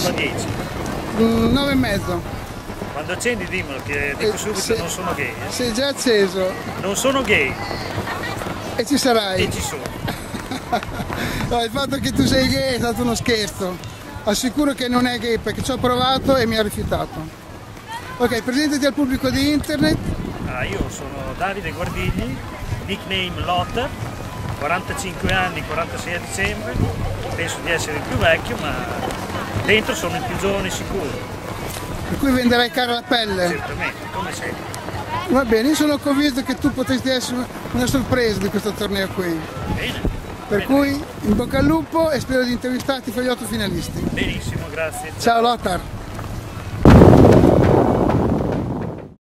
a 10? 9 e mezzo. Quando accendi dimmelo che dico subito non sono gay. Sei già acceso. Non sono gay. E ci sarai. E ci sono. No, il fatto che tu sei gay è stato uno scherzo. Assicuro che non è gay perché ci ho provato e mi ha rifiutato. Ok, presentati al pubblico di internet. Io sono Davide Guardigli, nickname Lotta, 45 anni, 46 a dicembre. Penso di essere il più vecchio, ma dentro sono il più giovane sicuro. Per cui venderai cara la pelle? Certamente, come sei. Va bene, io sono convinto che tu potresti essere una sorpresa di questo torneo qui. Bene. Per cui in bocca al lupo e spero di intervistarti fra gli 8 finalisti. Benissimo, grazie. Ciao Lothar!